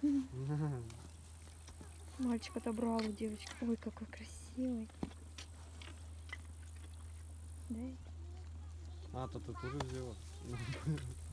Мальчик отобрал у девочки. Ой, какой красивый. Дай. А, то ты тоже взяла?